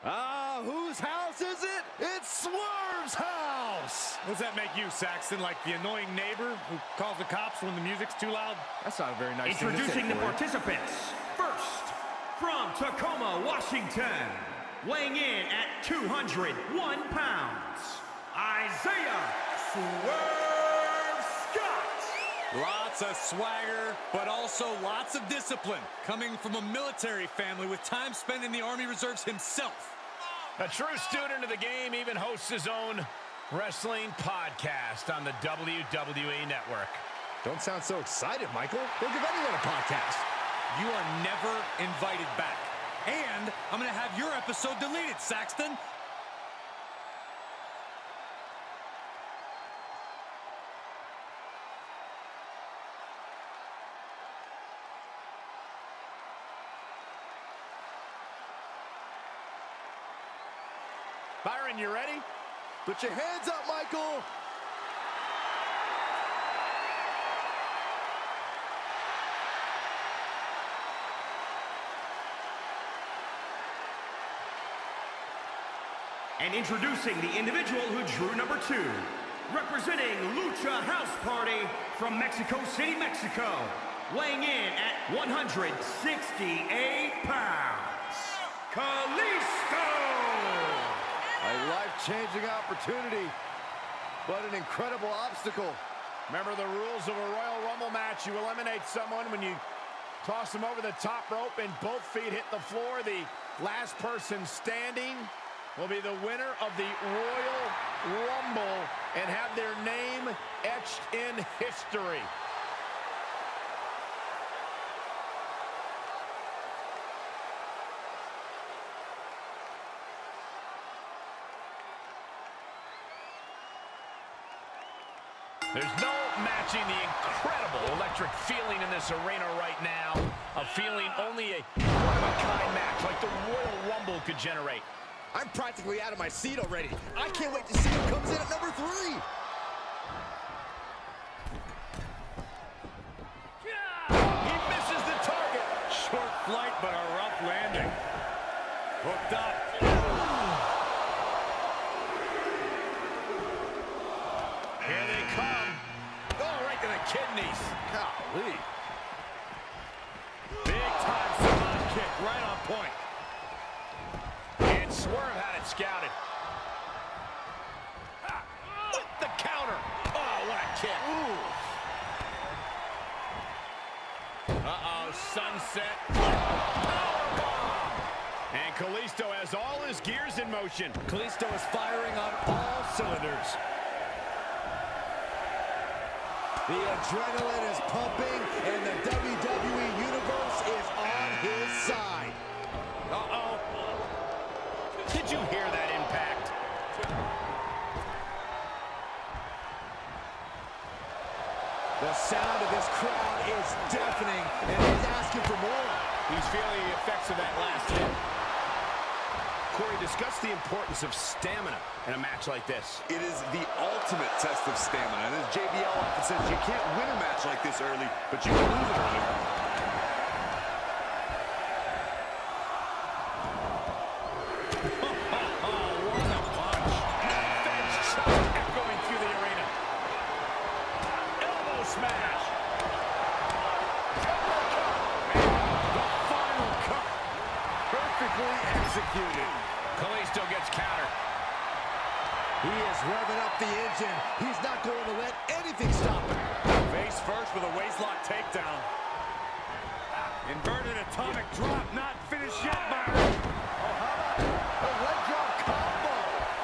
Whose house is it? It's Swerve's house! What does that make you, Saxton? Like the annoying neighbor who calls the cops when the music's too loud? That's not a very nice thing to say. Introducing the participants. First, from Tacoma, Washington, weighing in at 201 pounds, Isaiah Swerve Scott. Lots of swagger, but also lots of discipline, coming from a military family with time spent in the Army Reserves himself. A true student of the game, even hosts his own wrestling podcast on the WWE Network. Don't sound so excited, Michael. Don't give anyone a podcast. You are never invited back. And I'm going to have your episode deleted, Saxton. Byron, you ready? Put your hands up, Michael. And introducing the individual who drew number 2, representing Lucha House Party from Mexico City, Mexico, weighing in at 168 pounds, Kalisto! A life-changing opportunity, but an incredible obstacle. Remember the rules of a Royal Rumble match. You eliminate someone when you toss them over the top rope and both feet hit the floor. The last person standing will be the winner of the Royal Rumble and have their name etched in history. There's no matching the incredible electric feeling in this arena right now. A feeling only a one-of-a-kind match like the Royal Rumble could generate. I'm practically out of my seat already. I can't wait to see who comes in at number 3. He misses the target. Short flight, but a rough landing. Hooked up. Here they come. Oh, right to the kidneys. Golly. Big time Samoan kick right on point. And Swerve had it scouted. With the counter. Oh, what a kick. Uh-oh, sunset. Powerbomb. And Kalisto has all his gears in motion. Kalisto is firing on all cylinders. The adrenaline is pumping, and the WWE Universe is on his side. Uh-oh. Did you hear that impact? The sound of this crowd is deafening, and he's asking for more. He's feeling the effects of that last hit. Corey, discuss the importance of stamina in a match like this. It is the ultimate test of stamina. And as JBL often says, you can't win a match like this early, but you can lose it early. What a punch. Fence shot echoing through the arena. Elbow smash. The final cut. Perfectly executed. Kalisto gets countered. He is revving up the engine. He's not going to let anything stop him. Face first with a waistlock takedown. Inverted atomic drop, not finished yet, Byron. Oh, how about a leg drop combo?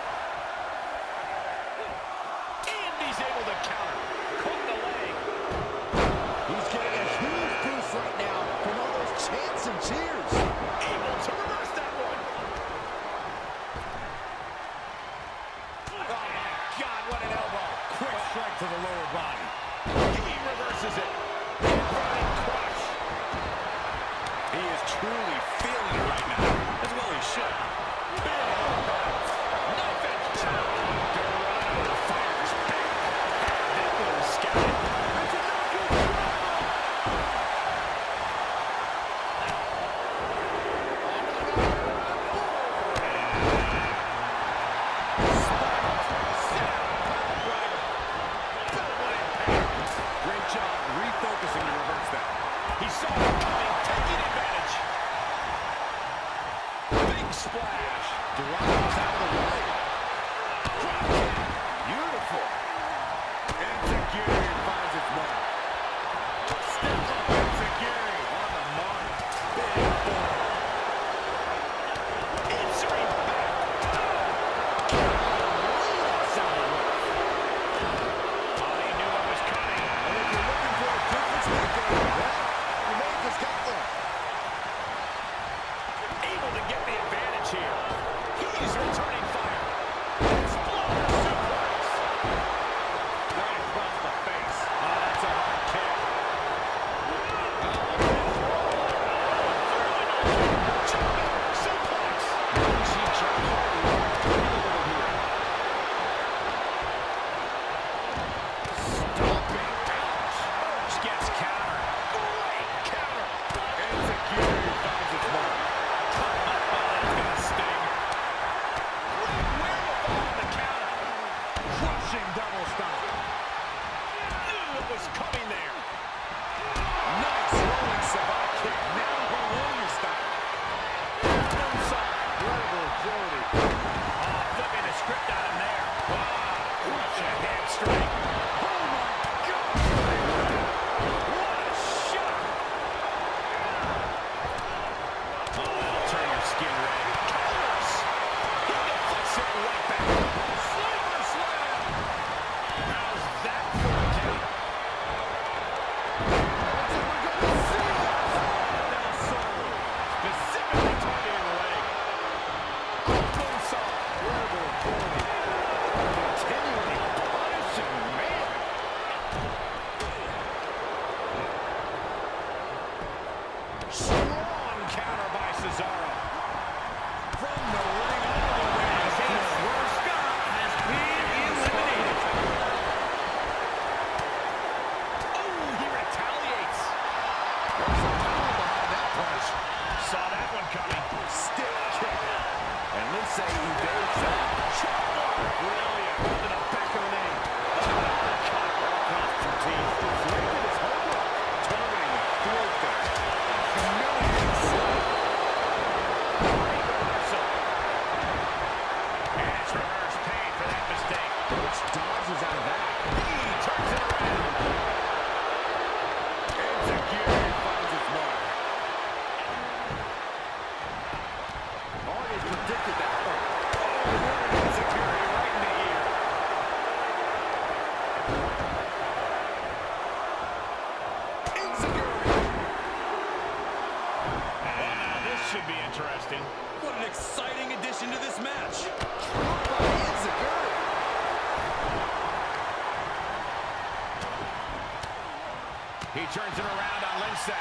And he's able to counter. Caught the leg. He's getting a huge boost right now from all those chants and cheers. Able to reverse that one. Oh, my God, what an elbow. Quick strike to the lower body. He reverses it. Inverted crush. He is truly Big splash. Dorodo's out of the way. Drop kick. Beautiful. Enziguri finds its mark. Step up Enziguri on the mark. Big boy. Insert back. That sounded rough. Oh, he knew what was coming. And if you're looking for a difference maker, well, you may have just got one. Able to get the advantage here. He's returning fire. Exploder suplex. Right across the face. Oh, that's a hard kick. Suplex. She tried hard to here. Stomping. Ouch. She gets counter. Great counter. Enziguri finds its mark. That's gonna sting. Great wherewithal on the counter. Crushing double stomp. Knew it was coming there. Nice rolling savate kick. Now her warrior style. Inside. Incredible agility. Oh, flipping the script on him there. Wow. Crushing hamstring. Oh my God. What a shot. Oh, that'll turn your skin red. Counters. He deflects it right back. Sleeper slam. How's that for a count? Specifically targeting the leg. Moonsault. Incredible agility. Continually punishing, man. Strong counter by Cesaro. From the ring all the way. That's where Scott has been eliminated. Oh, he retaliates. There's some power behind that punch. Saw that one coming. Stick kick. And Lindsay evades that. Brilliant. To the back of the knee. Cut across the teeth. Deflected his homework. Turning the throat there. Humiliating slap. Great reversal. And it's reverse pain for that mistake. Butch dodges out of that. He turns it around. Enziguri finds its mark. Already predicted that one. Enziguri right in the ear. Enziguri. Well, now this should be interesting. What an exciting addition to this match. Enziguri. He turns it around on Lindsay.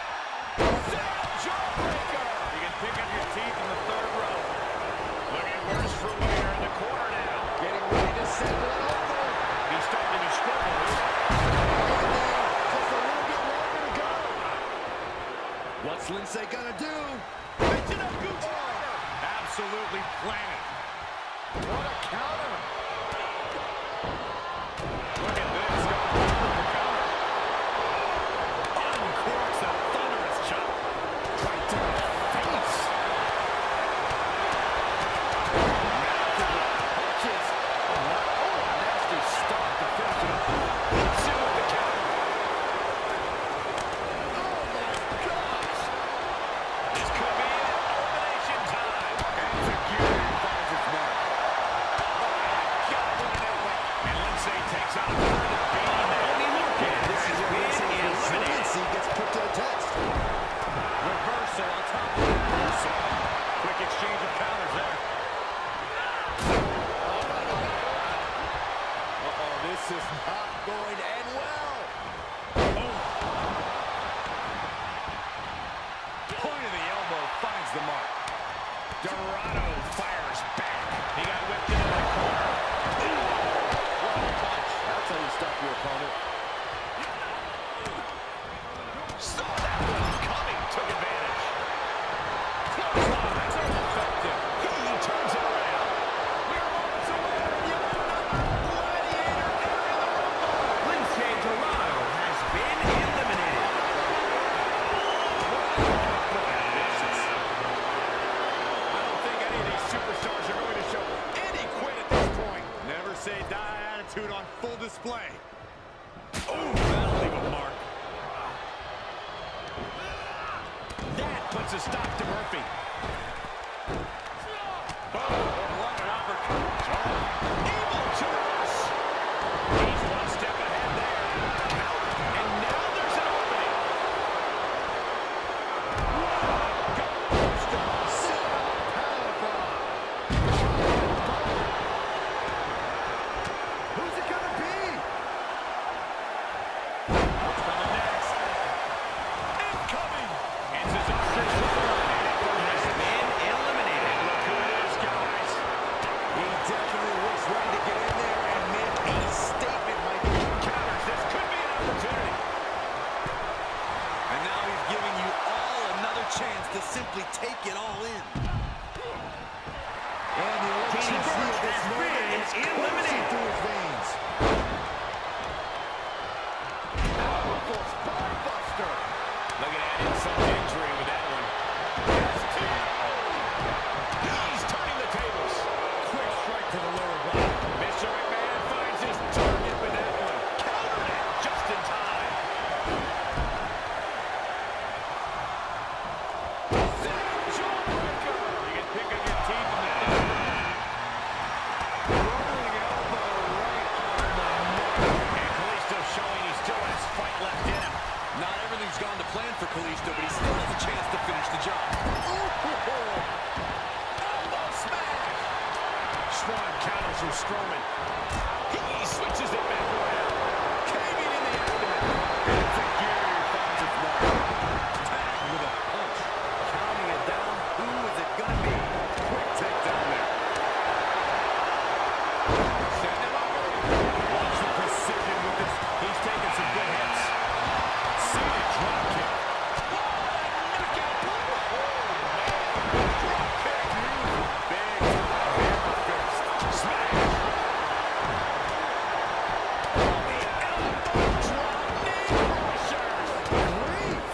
Jawbreaker. You can pick up your teeth in the third row. Looking worse for wear in the corner now. Getting ready to send one over. He's starting to struggle. Just a little bit longer to go. What's Lindsay gonna do? Mention of Gutierrez. Absolutely planted. What a counter. Look at this. Going for the counter. Uncorks a thunderous chop. Right to the face. Punches. Oh, a nasty start to finish it up. Hits him with the counter. Oh, my gosh. This could be it. Elimination time. Enziguri finds its mark. God, what an elbow. And Lindsay takes on a further beating there. This is where Lindsay's resiliency gets put to the test. Reversal on top of reversal. Quick exchange of counters there. Uh-oh, this is not going to end well. Point of the elbow finds the mark. Dorado fires back. He got whipped into the corner. What a punch. That's how you stop your opponent. Saw that one coming. Took advantage. Clothesline. Effective. He turns it around. We're moments away from yet another gladiator area of the Rumble. Lindsay Dorado has been eliminated. I don't display. Oh, that'll leave a mark. That puts a stop to Murphy. What an uppercut. Able to us. He's one step ahead there. And now there's an opening. Who's it gonna be? What's coming next? Incoming. And this is has been eliminated. Look who it is, guys. He definitely looks ready to get in there and make a statement, Michael. Counters. This could be an opportunity. And now he's giving you all another chance to simply take it all in. And the electricity of this moment is coursing through his veins. Powerful spine buster. Looking at insult to injury with that one. Yes, two. He's turning the tables. Quick strike to the lower body. Mr. McMahon finds his target with that one. Countered it just in time. Jawbreaker. You can pick up your teeth in that. Rolling elbow right on the neck. And Kalisto showing he still has fight left in him. Not everything's gone to plan for Kalisto, but he still has a chance to finish the job. Elbow smash. Strong counters from Strowman. He switches it back around. Caving in the abdomen. It's a gear finds its mark. Tagged with a punch. Counting it down. Who is it going to be? Quick takedown there. Send him over. Watch the precision with this. He's taking some good hits. Seated drop kick. Knockout blow. Drop kick. Big time hammer fist. Smash. The elbow drop knee crusher. Grief.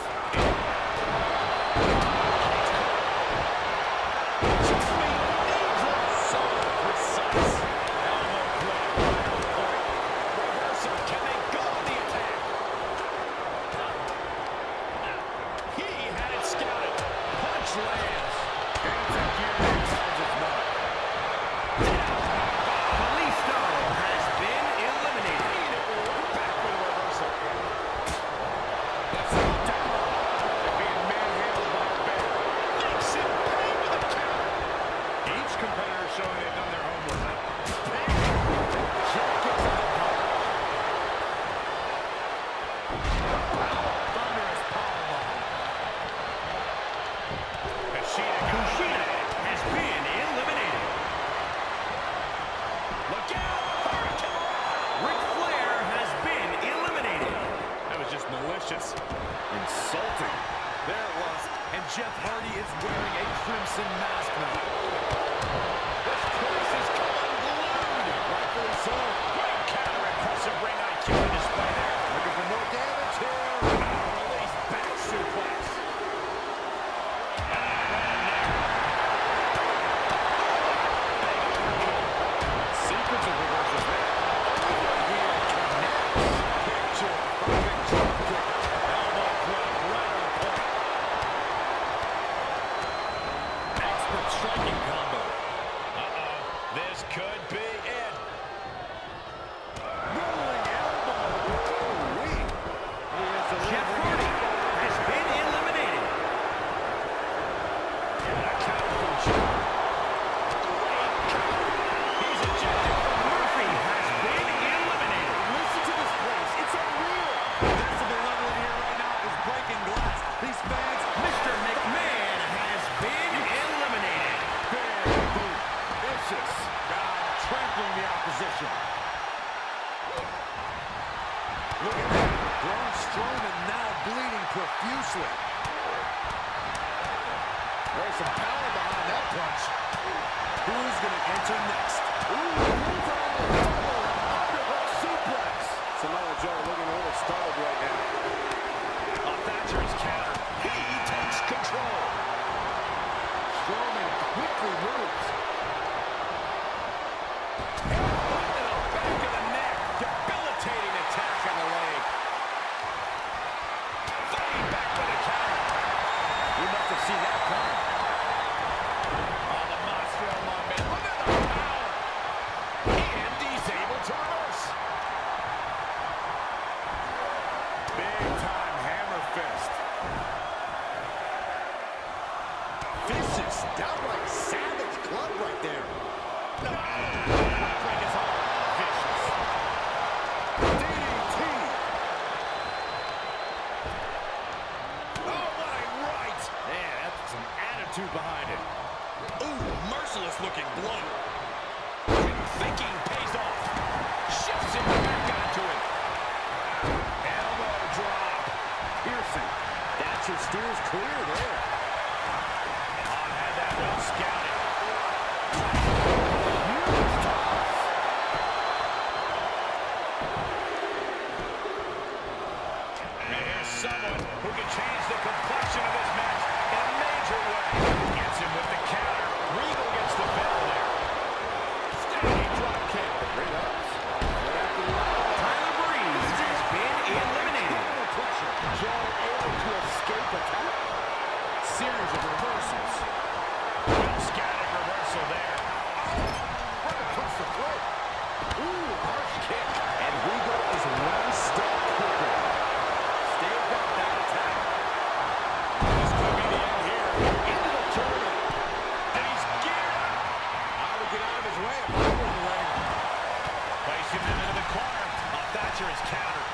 Jumping knee drop. So precise. Elbow drop. Right on point. Reversal. Can they go on the attack? He had it scouted. Punch lands. It's a gear that finds its mark. Kalisto has been eliminated. Back with a reversal. That's knocked down. Being manhandled by Bear. Makes him pay with a counter. Each competitor showing they've done their homework. Jack gets out of power. Thunderous powerbomb. Kushida has been eliminated. Look out! Hurricane! Ric Flair has been eliminated. That was just malicious. Insulting. There it was. And Jeff Hardy is wearing a crimson mask now. This place is unglued. Rightfully so. Great counter, impressive ring IQ on display there. Looking for more damage here. Release back suplex. Sequence of reversals there. Picture perfect drop kick. Elbow drop right on point. Expert striking combo. This could be it. Rolling elbow. Ooh-wee. Jeff Hardy has been eliminated. And a counter from Jeff. He's ejected. Murphy has been eliminated. Listen to this place. It's unreal. Decibel level in here right now is breaking glass. These fans, Mr. McMahon has been eliminated. Big boot. Vicious. Trampling the opposition. look at that. Braun Strowman now bleeding profusely. There's some power behind that punch. Who's going to enter next? Underhook suplex. Samoa Joe looking a little startled right now. Thatcher's counter. He takes control. Strowman quickly moves. Back of the neck. vicious, downright savage club right there. Break his heart. Vicious. DDT. Oh, what a right. Man, that's some attitude behind it. Ooh, merciless looking blow. Thinking pays off. Shifts it back onto him. Elbow drop. Piercing. That should steer us clear there. Had that well scouted. And here's someone who can change the complexion of this match in a major way. Gets him with the counter. Regal gets the bell there. Standing drop kick. Great ups. Tyler Breeze has been eliminated. Joe able to escape attack. Series of reversals. Well scouted reversal there. Right across the throat. Ooh, harsh kick. And Regal is one step quicker. Stayed back that attack. This could be the end here. Into the tournament. And he's geared up. I would get out of his way if I were in the ring. Placing him into the corner. Thatcher is countered.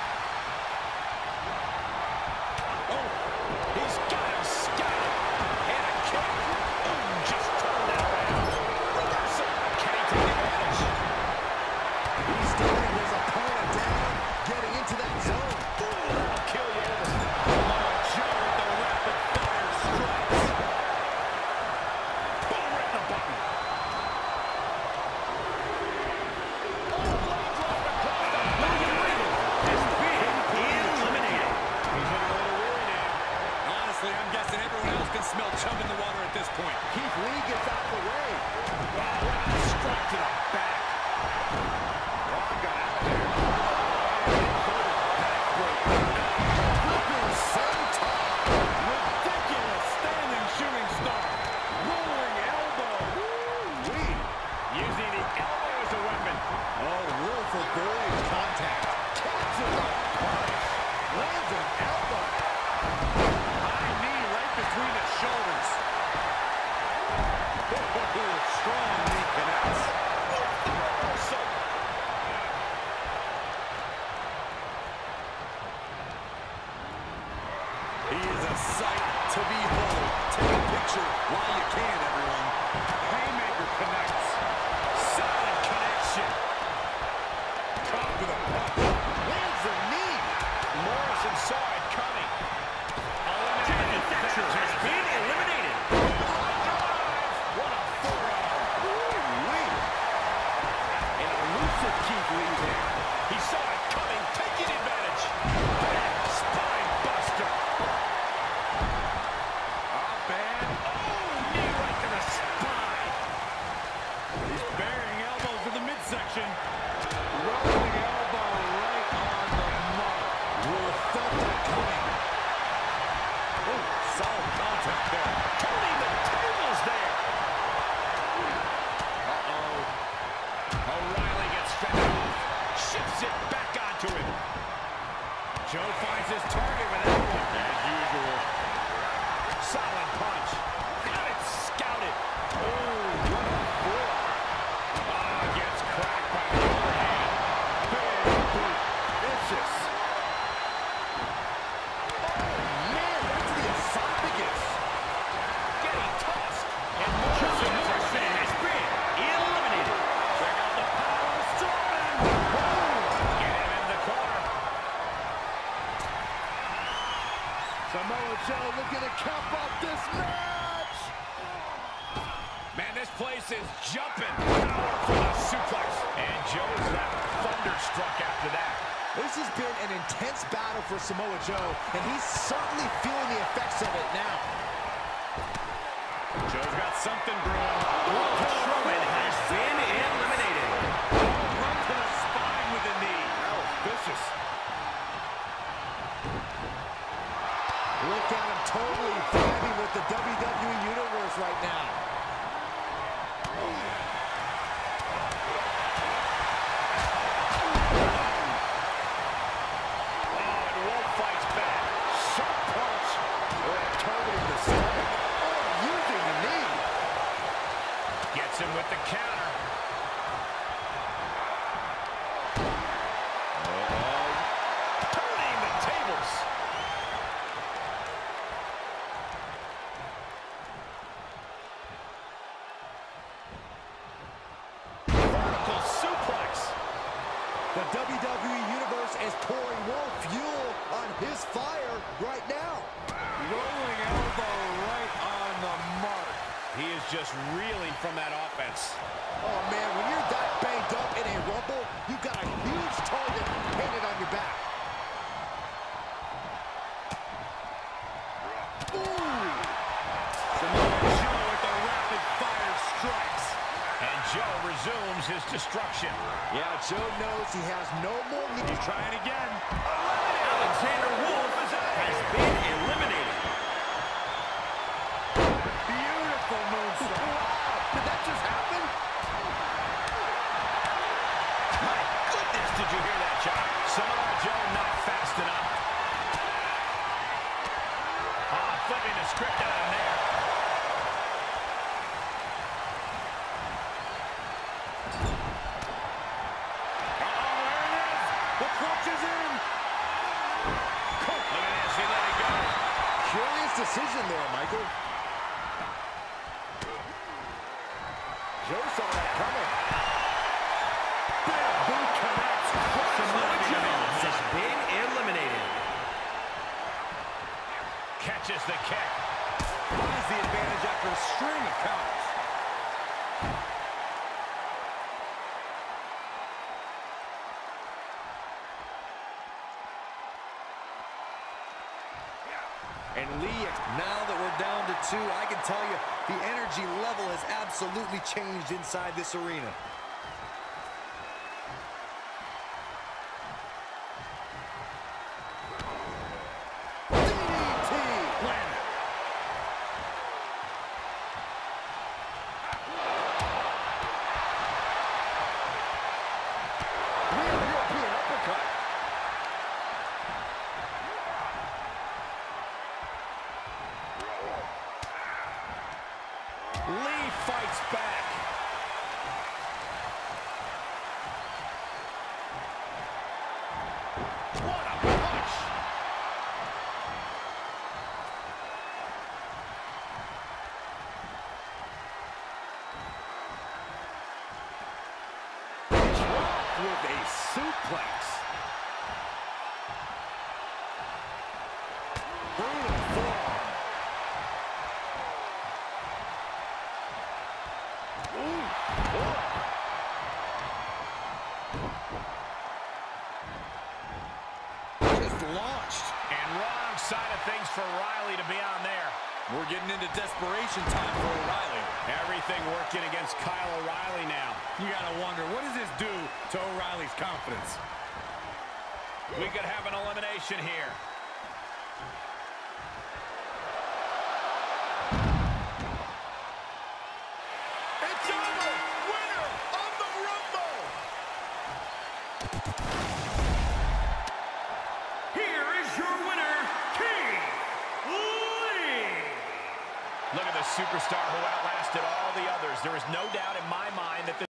Oh, he's got him scouted. And a kick. Ooh, just turned that around. Reversal. Can he take advantage? He's staring his opponent down, getting into that zone. Ooh, that'll kill you. Samoa Joe with the rapid fire strikes. Boom, right in the button. William Regal has been eliminated. He's looking a little weary now. Honestly, I'm guessing everyone else can smell chum in the water at this point. Keith Lee gets out of the way. Strike to the back. Ron got out there. Flipping senton. Ridiculous standing shooting star. Rolling elbow. Woo-wee. Using the elbow as a weapon. Oh, room for glorious contact. Catches a punch. Lands an elbow. High knee right between the shoulders. Strong knee connects. Reversal. He is a sight to behold. Take a picture while you can, everyone. Haymaker connects. Solid connection. Caught with a punch. Lands a knee. Morrison saw it coming. Timothy Thatcher has been eliminated. What a forearm. Woo-wee. An elusive Keith Lee there. He saw it coming, taking advantage. Spine buster. Up and knee right to the spine. He's burying elbows in the midsection. Rolling elbow right on the mark. Will have felt that coming. Oh, solid contact there. Turning the tables there. Uh-oh. O'Reilly gets fed off. Shifts it back onto him. Joe finds his target with that one. As usual. Solid punch. Got it scouted. Oh, what a forearm. Gets cracked by the overhand. Big boot. Vicious. Man, that's the esophagus. Getting tossed. And Morrison has been eliminated. Check out the power of Strowman. Get him in the corner. Samoa Joe looking to cap off this match. Man, this place is jumping. Powerful suplex. And Joe's left thunderstruck after that. This has been an intense battle for Samoa Joe, and he's certainly feeling the effects of it now. Joe's got something brewing. Braun Strowman has been eliminated. Run to the spine with a knee. That was vicious. Look at him totally vibing with the WWE Universe right now. Fights back. Sharp punch. Targeting the stomach. Oh, using the Hits him with the counter. Turning the tables. Vertical suplex. The WWE Universe is pouring more fuel on his fire right now. Rolling elbow right on the mark. He is just reeling from that offense. Oh, man, when you're that banged up in a Rumble, you've got a huge target painted on your back. Ooh! Samoa Joe with the rapid-fire strikes. And Joe resumes his destruction. Yeah, Joe knows he has no more need. He's trying again. Alexander Wolf has been eliminated. Beautiful moonsault. Wow, did that just happen? My goodness, did you hear that, John? Samoa Joe not fast enough. Flipping the script out of there. There it is. The clutch is in. Look at this, he let it go. Curious decision there, Michael. Joe saw that coming. Big boot connects. Samoa Joe has been eliminated. Catches the kick. Has the advantage after a string of counters. And Lee, now that we're down to 2, I can tell you the energy level has absolutely changed inside this arena. Lee fights back. What a punch! Dropped with a suplex. Brutal forearm. Just launched. And wrong side of things for Riley to be on there. We're getting into desperation time for O'Reilly. Everything working against Kyle O'Reilly now. You gotta wonder, what does this do to O'Reilly's confidence? We could have an elimination here. It's over! Winner of the Rumble! Here is your winner, Keith Lee. Look at the superstar who outlasted all the others. There is no doubt in my mind that